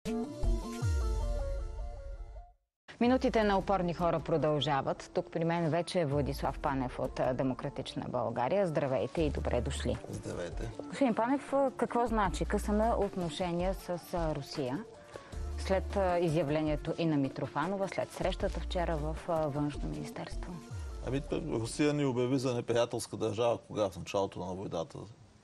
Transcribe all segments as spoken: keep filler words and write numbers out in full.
Минутите на упорни хора продължават. Тук при мен вече е Владислав Панев от Демократична България. Здравейте и добре дошли. Здравейте. Господин Панев, какво значи късаме отношения с Русия след изявлението и на Митрофанова, след срещата вчера в Външно министерство? Ами, Русия ни обяви за неприятелска държава, кога в началото на войната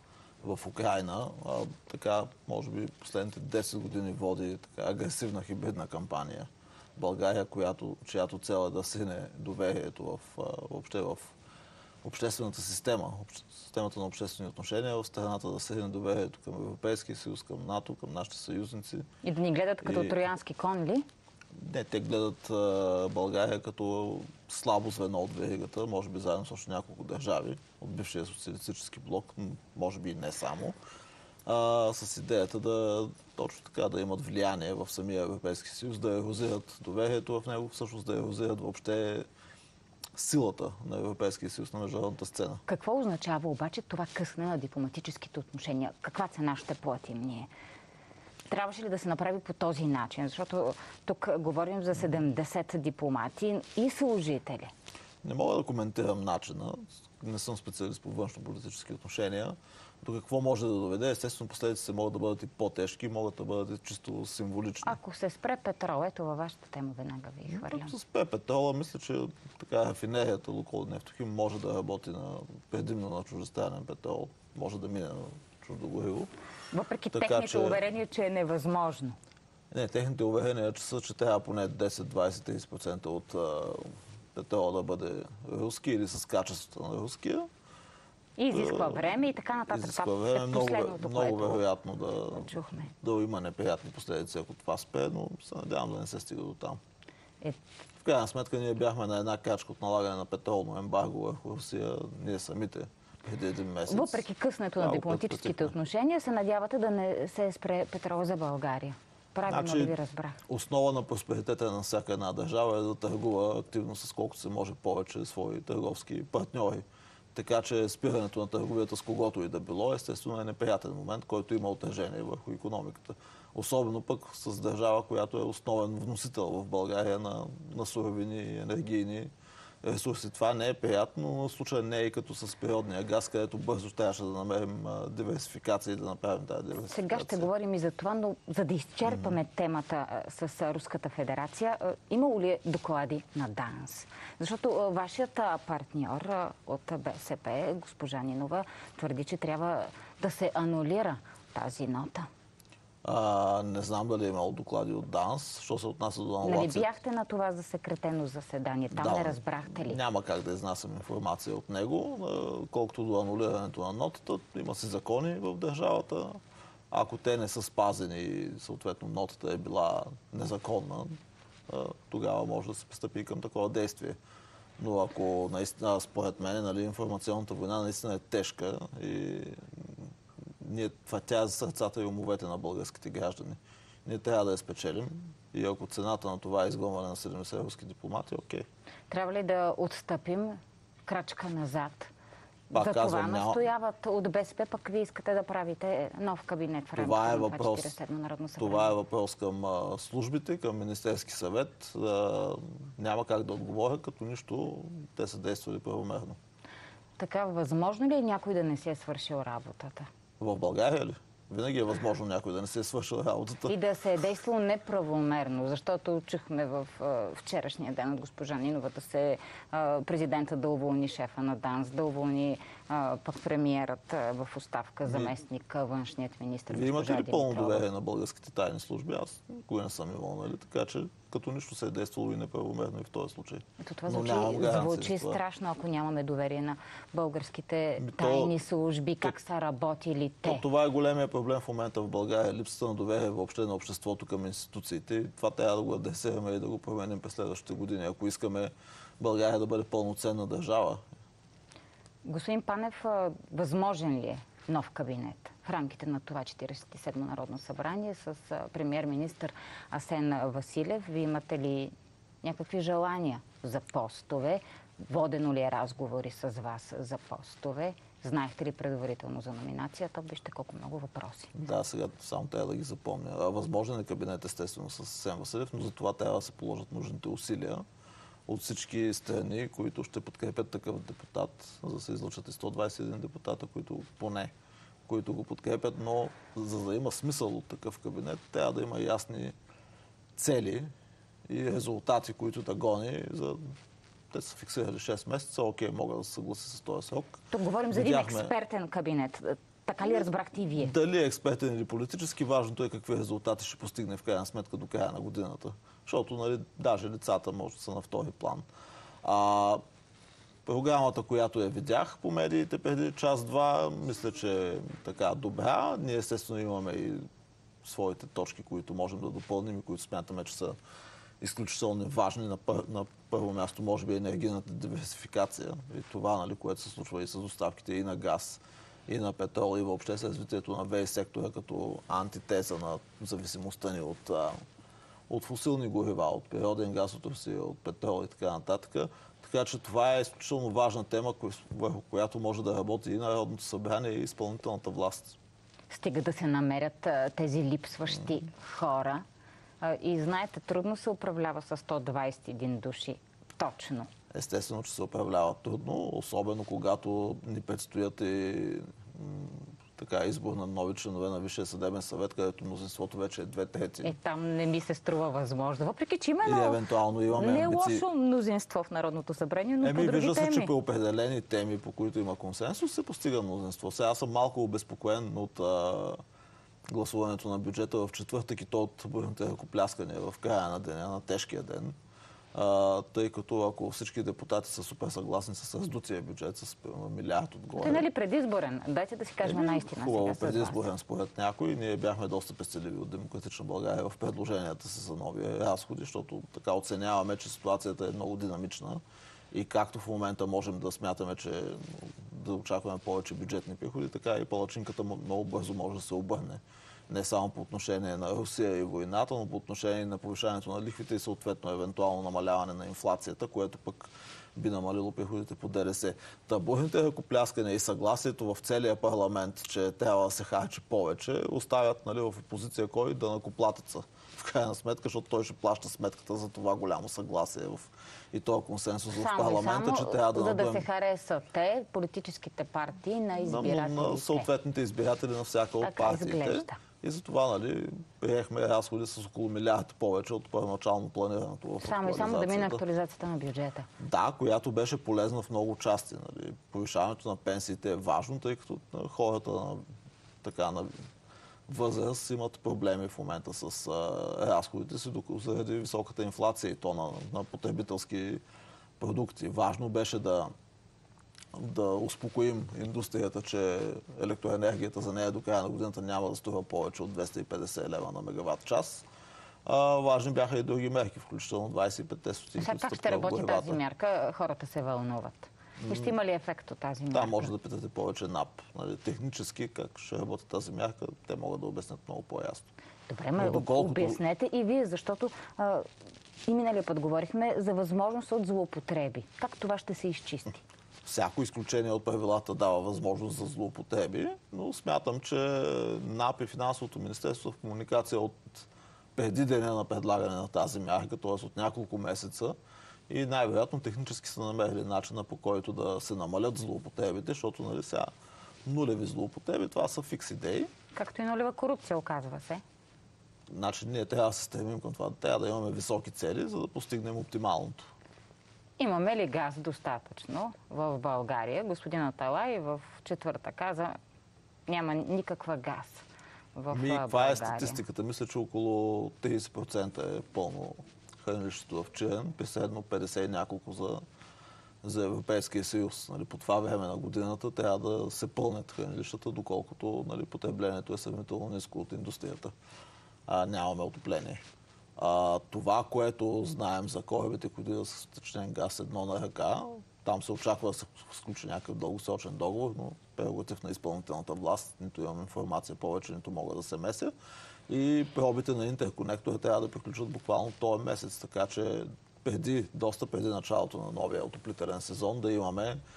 в Украйна. А, така, може би, последните десет години води така агресивна хибридна кампания. България, която, чиято цел е да срине доверието в, въобще в обществената система, системата на обществени отношения в страната, да срине доверието към Европейския съюз, към НАТО, към нашите съюзници. И да ни гледат като и... троянски кон ли? Не, те гледат а, България като слабо звено от веригата, може би заедно с още няколко държави от бившия социалистически блок, може би и не само, а, с идеята да точно така да имат влияние в самия Европейски съюз, да ерозират доверието в него, всъщност да ерозират въобще силата на Европейския съюз на международната сцена. Какво означава обаче това късне на дипломатическите отношения? Каква цена ще платим ние? Трябваше ли да се направи по този начин? Защото тук говорим за седемдесет дипломати и служители. Не мога да коментирам начина. Не съм специалист по външно-политически отношения. До какво може да доведе? Естествено, последиците могат да бъдат и по-тежки, могат да бъдат и чисто символични. Ако се спре петрол, ето във вашата тема веднага ви хвърлям. Ако се спре петрола, мисля, че така рафинерията Лукойл Нефтохим може да работи на, предимно на чуждестранен петрол, може да мине на чуждо гориво. Въпреки така, техните че... уверения, че е невъзможно. Не, техните уверения, че са, че трябва поне десет, двайсет, трийсет процента от а, петрола да бъде руски или с качеството на руския. И изисква време и така нататък. Изисква време. Много, много вероятно да, чухме. да има неприятни последици, ако това спе, но се надявам да не се стига до там. Е... В крайна сметка ние бяхме на една качка от налагане на петролно ембарго върху Русия, ние самите преди един месец. Въпреки къснето на дипломатическите отношения, се надявате да не се спре петрола за България. Правилно значи, ли ви разбрах? Основа на просперитета на всяка една държава е да търгува активно с колкото се може повече свои търговски партньори. Така че спирането на търговията с когото и да било, естествено е неприятен момент, който има отражение върху икономиката. Особено пък с държава, която е основен вносител в България на, на суровини и енергийни ресурси. Това не е приятно, но в случая не е и като с природния газ, където бързо трябваше да намерим диверсификация и да направим тази диверсификация. Сега ще говорим и за това, но за да изчерпаме mm. темата с Руската федерация, имало ли доклади на ДАНС? Защото вашият партньор от БСП, госпожа Нинова, твърди, че трябва да се анулира тази нота. А, не знам дали е имало доклади от ДАНС, що се отнася до анулация. Нали бяхте на това засекретено заседание? Там да, не разбрахте ли? Няма как да изнасям информация от него. Колкото до анулирането на нотата, има си закони в държавата. Ако те не са спазени и съответно нотата е била незаконна, тогава може да се пристъпи към такова действие. Но ако наистина, според мен, нали, информационната война наистина е тежка и ние, това тя е за сърцата и умовете на българските граждани. Ние трябва да я спечелим и ако цената на това е изгонване на седемдесет руски дипломати, окей. Трябва ли да отстъпим крачка назад? Пак за казвам, това настояват от БСП, пък вие искате да правите нов кабинет в рамките това е на въпрос, четиридесет и седмо Народно събрание. Това е въпрос към а, службите, към Министерски съвет. А, няма как да отговоря, като нищо те са действали правомерно. Така, възможно ли е някой да не си е свършил работата? В България ли? Винаги е възможно някой да не се е свършил работата. И да се е действало неправомерно, защото чухме в uh, вчерашния ден от госпожа Нинова да се uh, президента да уволни шефа на ДАНС, да уволни uh, пък премиерът uh, в оставка, заместник, uh, външният министр. Вие имате ли пълно доверие на българските тайни служби? Аз никога не съм имал, нали? Така че като нищо се е действало и неправомерно и в този случай. Ето това звучи, звучи страшно, ако нямаме доверие на българските Ми, тайни то, служби, как то, са работили те. То, това е големия проблем в момента в България. Липсата на доверие въобще на обществото към институциите. И това трябва да го адресираме и да го променим през следващите години, ако искаме България да бъде пълноценна държава. Господин Панев, възможен ли е нов кабинет в рамките на това четиридесет и седмо Народно събрание с премиер-министър Асен Василев? Вие имате ли някакви желания за постове? Водено ли е разговори с вас за постове? Знаехте ли предварително за номинацията? Вижте колко много въпроси. Да, сега само трябва да ги запомня. Възможен е кабинет, естествено, с Асен Василев, но за това трябва да се положат нужните усилия от всички страни, които ще подкрепят такъв депутат, за да се излучат и сто двадесет и един депутата, които поне, които го подкрепят, но за да има смисъл от такъв кабинет, трябва да има ясни цели и резултати, които да гони. За... Те са фиксирали шест месеца, окей, мога да се съглася с този срок. Тук говорим за един Видяхме... експертен кабинет. Така ли разбрахте и вие? Дали е експертен или политически, важното е какви резултати ще постигне в крайна сметка до края на годината. Защото, нали, даже лицата може да са на втори план. А, програмата, която я видях по медиите преди час-два, мисля, че е така добра. Ние естествено имаме и своите точки, които можем да допълним и които смятаме, че са изключително важни. На, пър... на първо място, може би, енергийната диверсификация. И това, нали, което се случва и с доставките и на газ, и на петрол, и въобще с развитието на ВЕИ сектора като антитеза на зависимостта ни от, от фосилни горива, от природен газ, от Русия, от петрол и така нататък. Така че това е изключително важна тема, върху която може да работи и Народното събрание, и изпълнителната власт. Стига да се намерят тези липсващи mm. хора. И знаете, трудно се управлява с сто двадесет и един души. Точно. Естествено, че се управлява трудно, особено когато ни предстоят и така, избор на нови членове на Висшия съдебен съвет, където мнозинството вече е две трети. И там не ми се струва възможно. Въпреки, че има и евентуално имаме не е амбиции... лошо мнозинство в Народното събрание, но Еми, по други вижда теми. се, че по определени теми, по които има консенсус, се постига мнозинство. Сега аз съм малко обезпокоен от а, гласуването на бюджета в четвъртък и то от бурните ръкопляскания в края на деня, на тежкия ден. Uh, тъй като ако всички депутати са супер съгласни с раздутия бюджет, с милиард отгоре... Те нали предизборен? Дайте да си кажем Еми, наистина. Хубаво, предизборен според някой. Ние бяхме доста пестеливи от Демократична България в предложенията си за нови разходи, защото така оценяваме, че ситуацията е много динамична и както в момента можем да смятаме, че да очакваме повече бюджетни приходи, така и палачинката много бързо може да се обърне. Не само по отношение на Русия и войната, но по отношение на повишаването на лихвите и съответно евентуално намаляване на инфлацията, което пък би намалило приходите по ДДС. Табурните ръкопляскания и съгласието в целия парламент, че трябва да се харчи повече, оставят, нали, в опозиция кой? Данъкоплатеца. В крайна сметка, защото той ще плаща сметката за това голямо съгласие в и този консенсус в парламента, само, че трябва да за наберем... да се харесат те, политическите партии на избирателите. На, на съответните избиратели на всяка от така партиите. Изглежда. И затова, нали, приехме разходи с около милиард повече от първоначално планираното в Само и само да мине актуализацията на бюджета. Да, която беше полезна в много части. Нали. Повишаването на пенсиите е важно, тъй като хората на, така, на възраст имат проблеми в момента с а, разходите си, заради високата инфлация и то на, на потребителски продукти. Важно беше да да успокоим индустрията, че електроенергията за нея до края на годината няма да струва повече от двеста и петдесет лева на мегаватт час. А, важни бяха и други мерки, включително двадесет и пет стотинки. Сега как ще работи тази мярка? Хората се вълнуват. И ще има ли ефект от тази мярка? Да, може да питате повече НАП. Нали, технически как ще работи тази мярка, те могат да обяснят много по-ясно. Добре, ме доколкото... обяснете и вие, защото а, и миналия път говорихме за възможност от злоупотреби. Как това ще се изчисти? Всяко изключение от правилата дава възможност за злоупотреби, но смятам, че НАП и Финансовото министерство в комуникация от преди деня на предлагане на тази мярка, т.е. от няколко месеца, и най-вероятно технически са намерили начина, по който да се намалят злоупотребите, защото, нали, сега нулеви злоупотреби, това са фикс идеи. Както и нулева корупция, оказва се. Значи ние трябва да се стремим към това. Трябва да имаме високи цели, за да постигнем оптималното. Имаме ли газ достатъчно в България? Господин Аталай в четвърта каза, няма никаква газ в Ми, България. каква е статистиката? Мисля, че около тридесет процента е пълно хранилището в Чирен, при средно петдесет и няколко за, за Европейския съюз. Нали, по това време на годината трябва да се пълнят хранилищата, доколкото, нали, потреблението е сравнително ниско от индустрията. А, нямаме отопление. А, това, което знаем за корабите, които идват с втечнен газ едно на ръка, там се очаква да се сключи някакъв дългосрочен договор, но прерогатив на изпълнителната власт, нито имам информация повече, нито мога да се меся. И пробите на интерконектора трябва да приключат буквално този месец, така че преди, доста преди началото на новия отоплителен сезон да имаме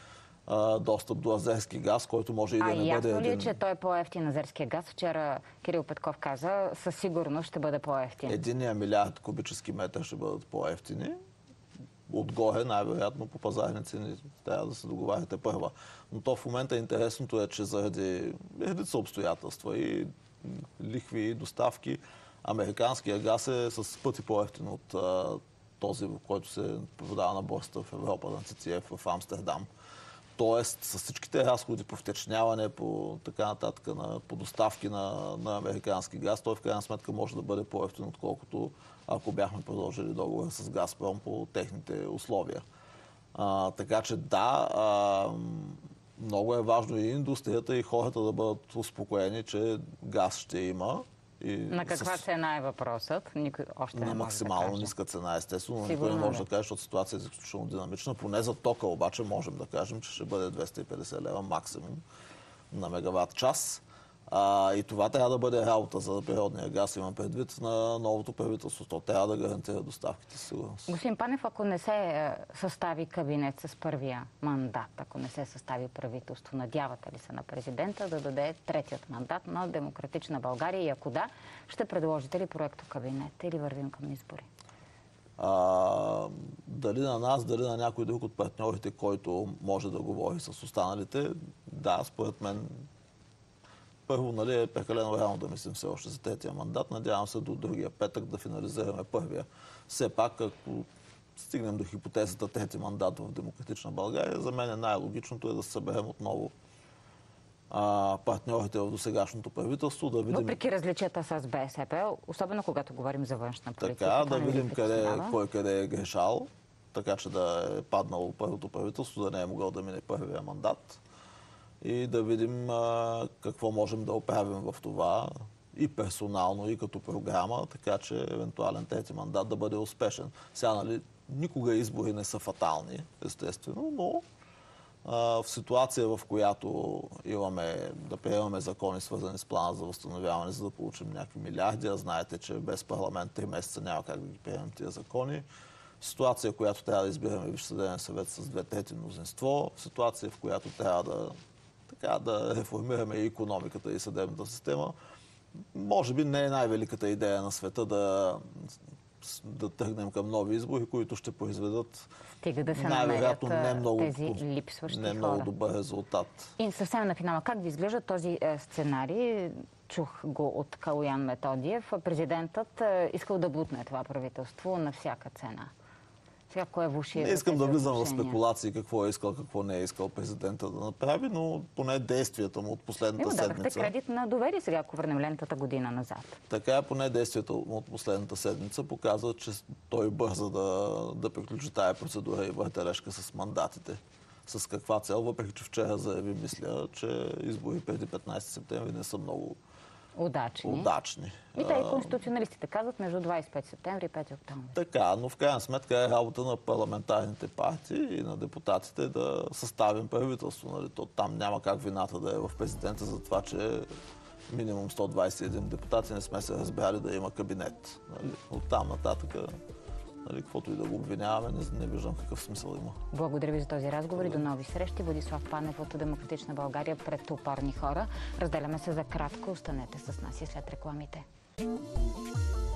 а, достъп до азерски газ, който може и да а не ясно бъде ли е, един... че той е по-ефтин азерския газ? Вчера Кирил Петков каза, със сигурност ще бъде по-ефтин. Единия милиард кубически метър ще бъдат по-ефтини. Отгоре, най-вероятно, по пазарни цени трябва да се договаряте първа. Но то в момента интересното е, че заради редица обстоятелства и лихви, и доставки, американския газ е с пъти по-ефтин от а, този, който се продава на борсата в Европа, на Си Си Еф в Амстердам. Тоест, с всичките разходи по втечняване, по така нататък, на, по доставки на, на американски газ, той в крайна сметка може да бъде по-ефтин, отколкото ако бяхме продължили договора с Газпром по техните условия. А, така че да, а, много е важно и индустрията, и хората да бъдат успокоени, че газ ще има. И на каква с... цена е въпросът? Никой още не на може максимално да каже. ниска цена, естествено, но Сигурно, никой не може да. да каже, защото ситуацията е изключително динамична. Поне за тока обаче можем да кажем, че ще бъде двеста и петдесет лева максимум на мегаватт час. А, и това трябва да бъде работа за природния газ, имам предвид на новото правителство. То трябва да гарантира доставките със сигурност. Господин Панев, ако не се е, състави кабинет с първия мандат, ако не се състави правителство, надявате ли се на президента да даде третият мандат на Демократична България? И ако да, ще предложите ли проекто кабинет или вървим към избори? А, дали на нас, дали на някой друг от партньорите, който може да говори с останалите, да, според мен първо, нали, е прекалено рано да мислим все още за третия мандат. Надявам се до другия петък да финализираме първия. Все пак, ако стигнем до хипотезата трети мандат в Демократична България, за мен е най-логичното е да се съберем отново а, партньорите в досегашното правителство, да видим... Въпреки различията с Бе Ес Пе, особено когато говорим за външна политика. Така, това да не ви видим къде, притеснява? кой къде е грешал, така че да е паднало първото правителство, да не е могъл да мине първия мандат. И да видим а, какво можем да оправим в това и персонално, и като програма, така че евентуален трети мандат да бъде успешен. Сега, нали, никога избори не са фатални, естествено, но а, в ситуация, в която имаме да приемаме закони, свързани с плана за възстановяване, за да получим някакви милиарди, а знаете, че без парламент три месеца няма как да ги приемем тия закони. Ситуация, в която трябва да избираме Висш съдебен съвет с две трети мнозинство, ситуация, в която трябва да така, да реформираме и икономиката, и съдебната система. Може би не е най-великата идея на света да, да тръгнем към нови избори, които ще произведат Стига да се най-вероятно намерят не много, тези липсващи не хора. много добър резултат. И съвсем на финала, как ви изглежда този е, сценарий? Чух го от Калоян Методиев. Президентът е искал да бутне това правителство на всяка цена. Сега, кое влуши Не искам да тези влизам в отношения? спекулации какво е искал, какво не е искал президента да направи, но поне действията му от последната Вие му дадахте седмица... кредит на доверие сега, ако върнем лентата година назад. Така, поне действията му от последната седмица показват, че той бърза да, да приключи тая процедура и въртележка с мандатите. С каква цел, въпреки че вчера заяви, мисля, че избори преди петнайсети септември не са много Удачни. удачни. И те и конституционалистите казват между двайсет и пети септември и пети октомври. Така, но в крайна сметка е работа на парламентарните партии и на депутатите да съставим правителство. Нали? То, там няма как вината да е в президента за това, че минимум сто двайсет и един депутати не сме се разбрали да има кабинет. Нали? От там нататък, нали, каквото и да го обвиняваме, не, не виждам какъв смисъл има. Благодаря ви за този разговор и до нови срещи. Владислав Панев от Демократична България пред опарни хора. Разделяме се за кратко. Останете с нас и след рекламите.